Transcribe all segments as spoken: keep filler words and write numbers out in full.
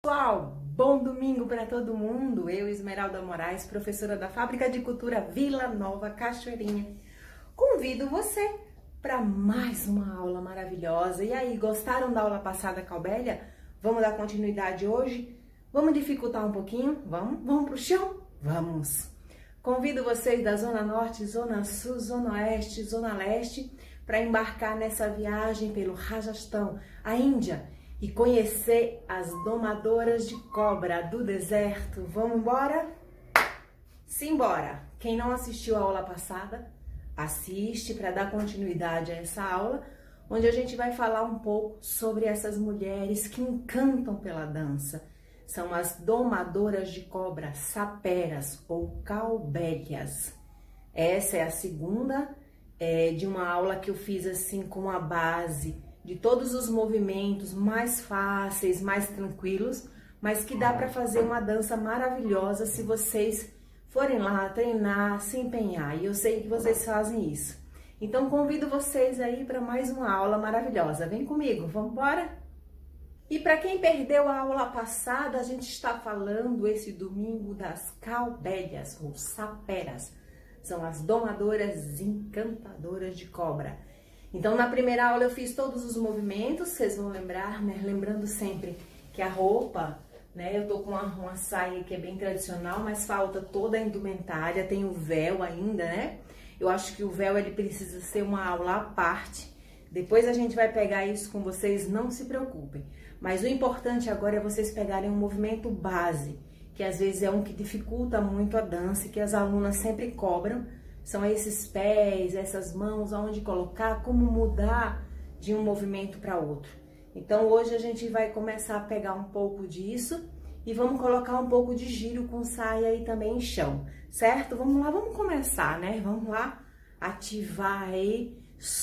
pessoal, bom domingo para todo mundo. Eu, Esmeralda Moraes, professora da Fábrica de Cultura Vila Nova Cachoeirinha, convido você para mais uma aula maravilhosa. E aí, gostaram da aula passada, Calbélia? Vamos dar continuidade hoje? Vamos dificultar um pouquinho? Vamos? Vamos pro chão? Vamos! Convido vocês da Zona Norte, Zona Sul, Zona Oeste, Zona Leste para embarcar nessa viagem pelo Rajastão, a Índia, e conhecer as domadoras de cobra do deserto. Vamos embora? Simbora! Quem não assistiu a aula passada, assiste para dar continuidade a essa aula, onde a gente vai falar um pouco sobre essas mulheres que encantam pela dança. São as domadoras de cobra, saperas ou calbélias. Essa é a segunda é, de uma aula que eu fiz assim com a base de todos os movimentos mais fáceis, mais tranquilos, mas que dá para fazer uma dança maravilhosa se vocês forem lá treinar, se empenhar. E eu sei que vocês fazem isso. Então convido vocês aí para mais uma aula maravilhosa. Vem comigo, vamos embora? E para quem perdeu a aula passada, a gente está falando esse domingo das calbélias ou saperas. São as domadoras encantadoras de cobra. Então, na primeira aula eu fiz todos os movimentos, vocês vão lembrar, né? Lembrando sempre que a roupa, né? Eu tô com uma, uma saia que é bem tradicional, mas falta toda a indumentária, tem o véu ainda, né? Eu acho que o véu, ele precisa ser uma aula à parte. Depois a gente vai pegar isso com vocês, não se preocupem. Mas o importante agora é vocês pegarem um movimento base, que às vezes é um que dificulta muito a dança e que as alunas sempre cobram. São esses pés, essas mãos, aonde colocar, como mudar de um movimento para outro. Então hoje a gente vai começar a pegar um pouco disso e vamos colocar um pouco de giro com saia e também em chão, certo? Vamos lá, vamos começar, né? Vamos lá ativar aí,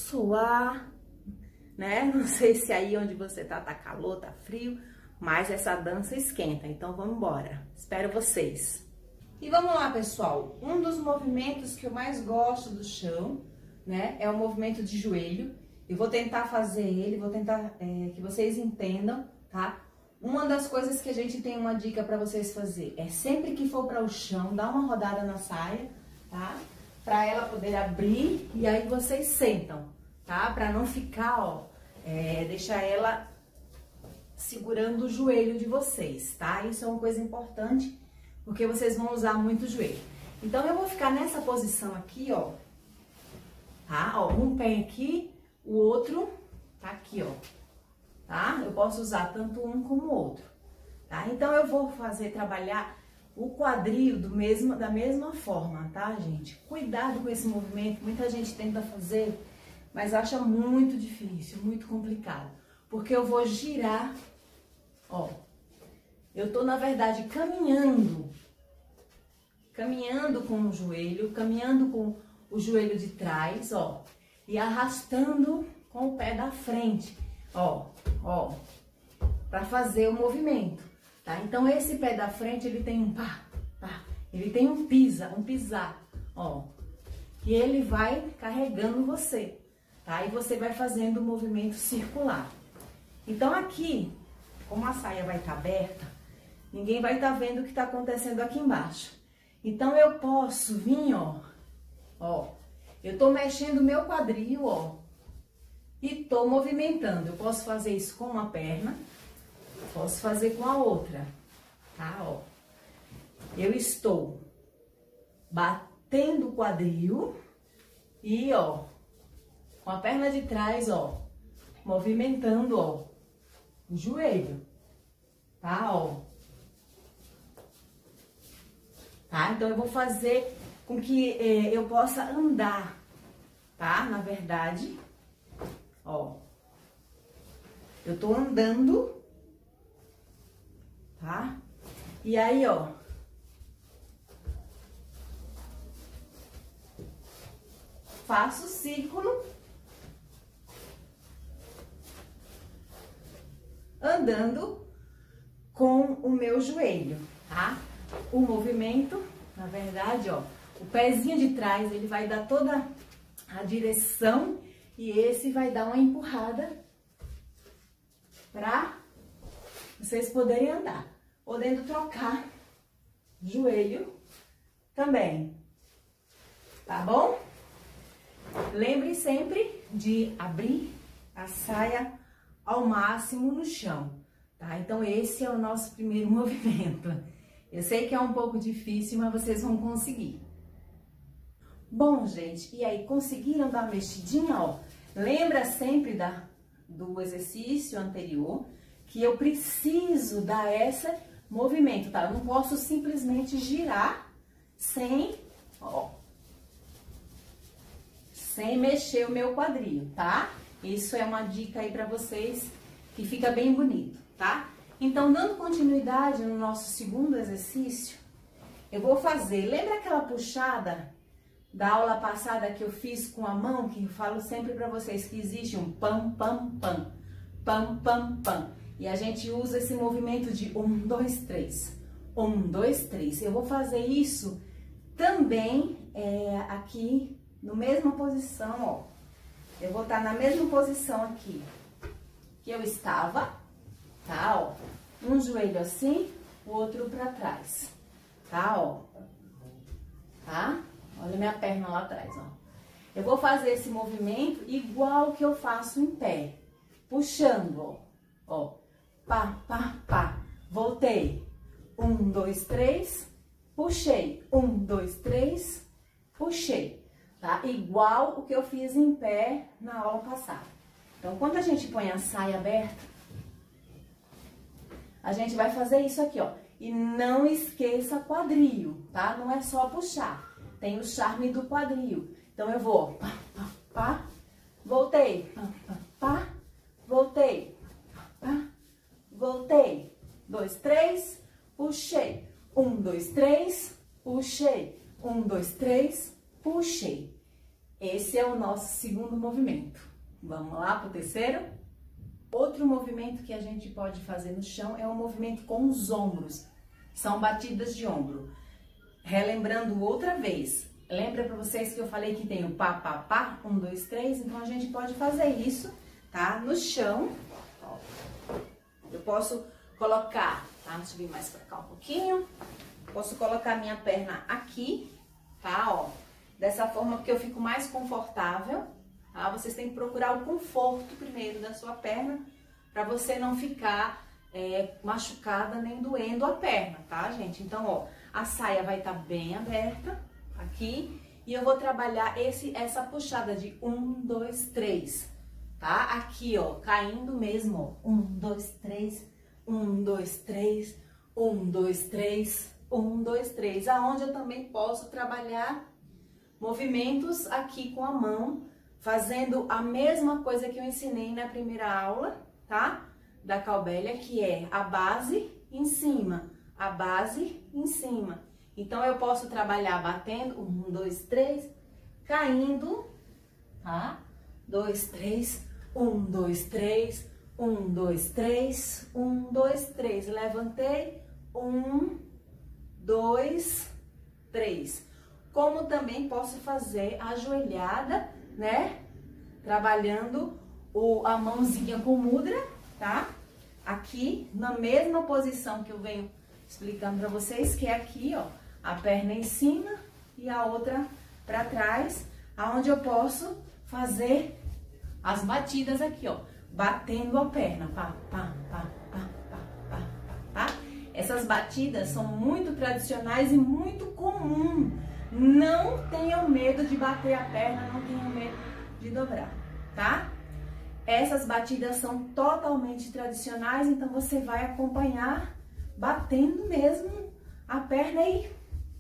suar, né? Não sei se aí onde você tá, tá calor, tá frio, mas essa dança esquenta. Então vamos embora. Espero vocês. E vamos lá, pessoal, um dos movimentos que eu mais gosto do chão, né, é o movimento de joelho. Eu vou tentar fazer ele, vou tentar é, que vocês entendam, tá? Uma das coisas que a gente tem uma dica para vocês fazer é sempre que for para o chão, dar uma rodada na saia, tá? Para ela poder abrir e aí vocês sentam, tá? Para não ficar, ó, é, deixar ela segurando o joelho de vocês, tá? Isso é uma coisa importante, porque vocês vão usar muito o joelho. Então, eu vou ficar nessa posição aqui, ó. Tá? Ó, um pé aqui, o outro tá aqui, ó. Tá? Eu posso usar tanto um como o outro. Tá? Então, eu vou fazer, trabalhar o quadril do mesmo, da mesma forma, tá, gente? Cuidado com esse movimento. Muita gente tenta fazer, mas acha muito difícil, muito complicado. Porque eu vou girar, ó. Eu tô, na verdade, caminhando, caminhando com o joelho, caminhando com o joelho de trás, ó, e arrastando com o pé da frente, ó, ó, para fazer o movimento, tá? Então, esse pé da frente, ele tem um pá, pá, ele tem um pisa, um pisar, ó, e ele vai carregando você, tá? E você vai fazendo o movimento circular. Então, aqui, como a saia vai estar aberta, ninguém vai estar vendo o que está acontecendo aqui embaixo. Então, eu posso vir, ó, ó, eu tô mexendo o meu quadril, ó, e tô movimentando. Eu posso fazer isso com uma perna, posso fazer com a outra, tá, ó. Eu estou batendo o quadril e, ó, com a perna de trás, ó, movimentando, ó, o joelho, tá, ó. Tá? Então, eu vou fazer com que eh, eu possa andar, tá? Na verdade, ó, eu tô andando, tá? E aí, ó, faço o círculo, andando com o meu joelho, tá? O movimento, na verdade, ó, o pezinho de trás, ele vai dar toda a direção e esse vai dar uma empurrada pra vocês poderem andar, podendo trocar joelho também, tá bom? Lembre sempre de abrir a saia ao máximo no chão, tá? Então esse é o nosso primeiro movimento. Eu sei que é um pouco difícil, mas vocês vão conseguir. Bom, gente, e aí, conseguiram dar uma mexidinha, ó? Lembra sempre da, do exercício anterior que eu preciso dar esse movimento, tá? Eu não posso simplesmente girar sem, ó, sem mexer o meu quadril, tá? Isso é uma dica aí pra vocês que fica bem bonito, tá? Então, dando continuidade no nosso segundo exercício, eu vou fazer, lembra aquela puxada da aula passada que eu fiz com a mão, que eu falo sempre pra vocês que existe um pam, pam, pam, pam, pam, pam. E a gente usa esse movimento de um, dois, três, um, dois, três. Eu vou fazer isso também é, aqui, na mesma posição, ó. Eu vou estar na mesma posição aqui que eu estava, tá, ó. Um joelho assim, o outro pra trás, tá, ó. Tá? Olha minha perna lá atrás, ó. Eu vou fazer esse movimento igual que eu faço em pé. Puxando, ó. Ó. Pá, pá, pá. Voltei. Um, dois, três. Puxei. Um, dois, três. Puxei. Tá? Igual o que eu fiz em pé na aula passada. Então, quando a gente põe a saia aberta, a gente vai fazer isso aqui, ó. E não esqueça quadril, tá? Não é só puxar. Tem o charme do quadril. Então, eu vou, pá, pá, pá, voltei, pá, pá, pá, voltei, pá, pá, voltei. Dois, três, puxei. Um, dois, três, puxei. Um, dois, três, puxei. Esse é o nosso segundo movimento. Vamos lá pro terceiro? Outro movimento que a gente pode fazer no chão é o movimento com os ombros. São batidas de ombro. Relembrando outra vez, lembra para vocês que eu falei que tem o pá, pá, pá, um, dois, três? Então, a gente pode fazer isso, tá? No chão. Ó. Eu posso colocar, tá? Deixa eu vir mais pra cá um pouquinho. Posso colocar minha perna aqui, tá? Ó. Dessa forma, porque eu fico mais confortável, tá? Vocês têm que procurar o conforto primeiro da sua perna, para você não ficar é, machucada nem doendo a perna, tá, gente? Então, ó. A saia vai estar bem aberta aqui e eu vou trabalhar esse, essa puxada de um, dois, três, tá? Aqui, ó, caindo mesmo, ó. Um, dois, três, um, dois, três, um, dois, três, um, dois, três. Aonde eu também posso trabalhar movimentos aqui com a mão, fazendo a mesma coisa que eu ensinei na primeira aula, tá? Da Cowbelly, que é a base em cima. A base em cima. Então, eu posso trabalhar batendo, um, dois, três, caindo, tá? Dois, três, um, dois, três, um, dois, três, um, dois, três. Levantei, um, dois, três. Como também posso fazer a ajoelhada, né? Trabalhando o, a mãozinha com mudra, tá? Aqui, na mesma posição que eu venho explicando pra vocês, que é aqui, ó, a perna em cima e a outra pra trás, aonde eu posso fazer as batidas aqui, ó, batendo a perna, pá, pá, pá, pá, pá, pá, pá. Essas batidas são muito tradicionais e muito comum. Não tenham medo de bater a perna, não tenham medo de dobrar, tá? Essas batidas são totalmente tradicionais, então você vai acompanhar batendo mesmo a perna aí.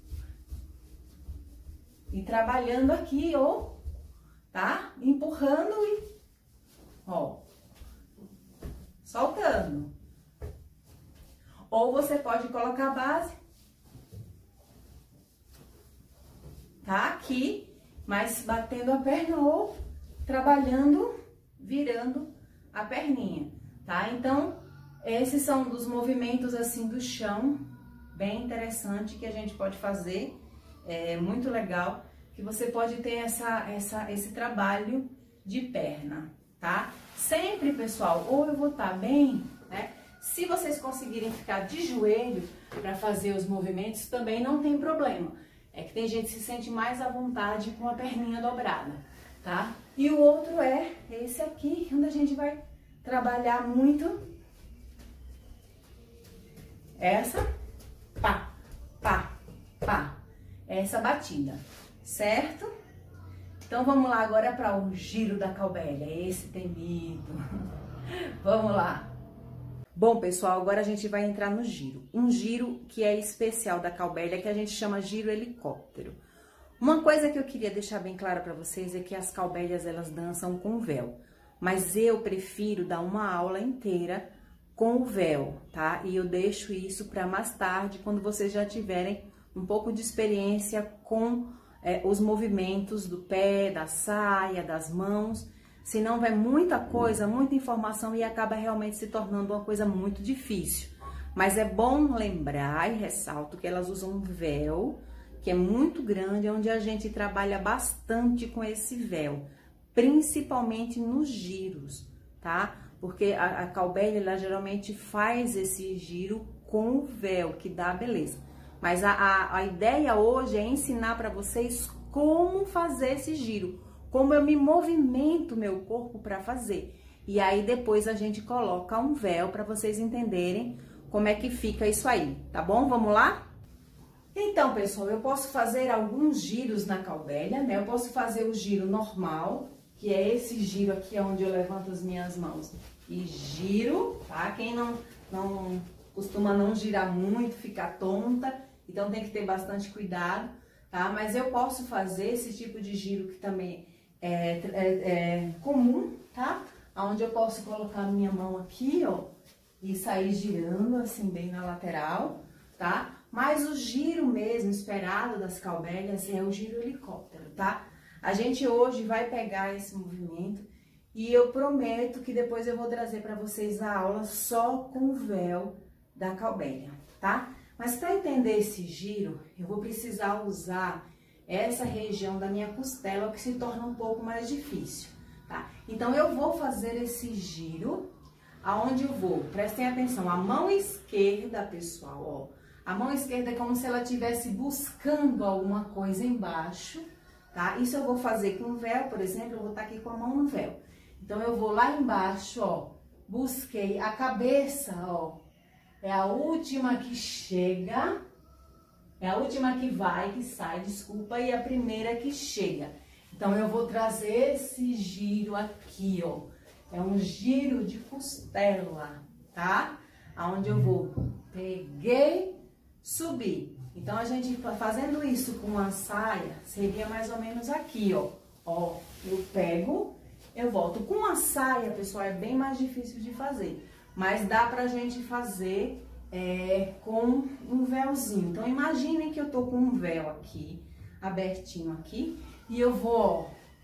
E trabalhando aqui, ó, tá? Empurrando e, ó, soltando. Ou você pode colocar a base, tá? Aqui, mas batendo a perna ou trabalhando, virando a perninha, tá? Então, esses são dos movimentos assim do chão, bem interessante que a gente pode fazer, é muito legal, que você pode ter essa, essa, esse trabalho de perna, tá? Sempre, pessoal, ou eu vou estar bem, né, Se vocês conseguirem ficar de joelho para fazer os movimentos, também não tem problema. É que tem gente que se sente mais à vontade com a perninha dobrada, tá? E o outro é esse aqui, onde a gente vai trabalhar muito essa, pá, pá, pá, essa batida, certo? Então vamos lá agora para o giro da Cowbelly, esse temido. Vamos lá. Bom, pessoal, agora a gente vai entrar no giro. Um giro que é especial da Cowbelly, que a gente chama giro helicóptero. Uma coisa que eu queria deixar bem clara para vocês é que as Cowbellias, elas dançam com véu. Mas eu prefiro dar uma aula inteira com o véu, tá? E eu deixo isso para mais tarde, quando vocês já tiverem um pouco de experiência com é, os movimentos do pé, da saia, das mãos. Senão vai muita coisa, muita informação e acaba realmente se tornando uma coisa muito difícil. Mas é bom lembrar e ressalto que elas usam um véu, que é muito grande, onde a gente trabalha bastante com esse véu, principalmente nos giros, tá? Porque a, a Cowbelly, ela geralmente faz esse giro com o véu, que dá beleza. Mas a, a, a ideia hoje é ensinar para vocês como fazer esse giro, como eu me movimento meu corpo para fazer. E aí depois a gente coloca um véu para vocês entenderem como é que fica isso aí, tá bom? Vamos lá? Então, pessoal, eu posso fazer alguns giros na Cowbelly, né? Eu posso fazer o giro normal, que é esse giro aqui onde eu levanto as minhas mãos e giro, tá? Quem não, não costuma não girar muito, ficar tonta, então tem que ter bastante cuidado, tá? Mas eu posso fazer esse tipo de giro que também É, é, é comum, tá? Onde eu posso colocar a minha mão aqui, ó, e sair girando assim bem na lateral, tá? Mas o giro mesmo esperado das Cowbellias é o giro helicóptero, tá? A gente hoje vai pegar esse movimento e eu prometo que depois eu vou trazer para vocês a aula só com o véu da Cowbelly, tá? Mas para entender esse giro, eu vou precisar usar essa região da minha costela, que se torna um pouco mais difícil, tá? Então, eu vou fazer esse giro, aonde eu vou, prestem atenção, a mão esquerda, pessoal, ó, a mão esquerda é como se ela estivesse buscando alguma coisa embaixo, tá? Isso eu vou fazer com o véu, por exemplo, eu vou estar aqui com a mão no véu. Então, eu vou lá embaixo, ó, busquei a cabeça, ó, é a última que chega. É a última que vai, que sai, desculpa, e a primeira que chega. Então, eu vou trazer esse giro aqui, ó. É um giro de costela, tá? Aonde eu vou, peguei, subi. Então, a gente fazendo isso com uma saia, seria mais ou menos aqui, ó. Ó, eu pego, eu volto. Com a saia, pessoal, é bem mais difícil de fazer. Mas dá pra gente fazer... É, com um véuzinho. Então, imaginem que eu tô com um véu aqui, abertinho aqui, e eu vou, ó,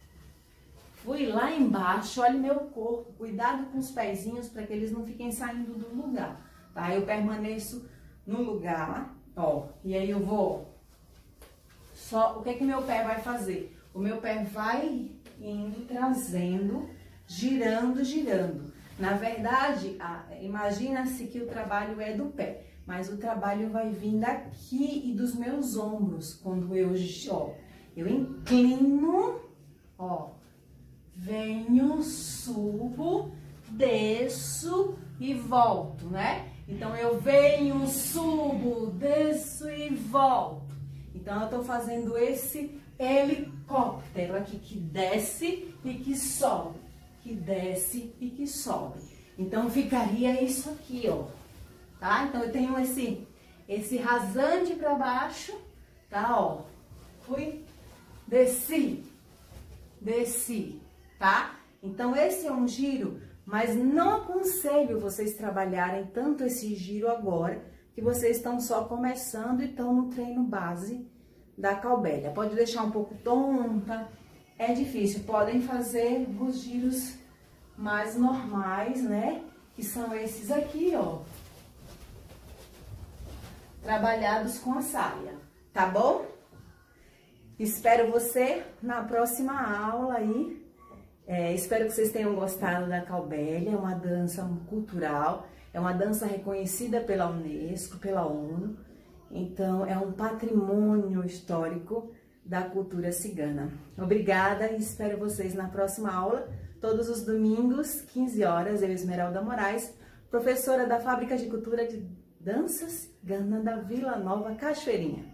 fui lá embaixo, olha meu corpo, cuidado com os pezinhos para que eles não fiquem saindo do lugar, tá? Eu permaneço no lugar, ó, e aí eu vou, só, o que é que meu pé vai fazer? O meu pé vai indo, trazendo, girando, girando. Na verdade, imagina-se que o trabalho é do pé, mas o trabalho vai vir daqui e dos meus ombros, quando eu, ó, eu inclino, ó, venho, subo, desço e volto, né? Então, eu venho, subo, desço e volto. Então, eu tô fazendo esse helicóptero aqui, que desce e que sobe. Que desce e que sobe. Então, ficaria isso aqui, ó, tá? Então, eu tenho esse, esse rasante pra baixo, tá, ó. Fui, desci, desci, tá? Então, esse é um giro, mas não aconselho vocês trabalharem tanto esse giro agora, que vocês estão só começando e estão no treino base da Cowbelly. Pode deixar um pouco tonta, é difícil, podem fazer os giros mais normais, né? Que são esses aqui, ó. Trabalhados com a saia, tá bom? Espero você na próxima aula aí. É, espero que vocês tenham gostado da Cowbelly, é uma dança cultural. É uma dança reconhecida pela Unesco, pela ONU. Então, é um patrimônio histórico da cultura cigana. Obrigada e espero vocês na próxima aula, todos os domingos, quinze horas, eu, Esmeralda Moraes, professora da Fábrica de Cultura de Dança Cigana da Vila Nova Cachoeirinha.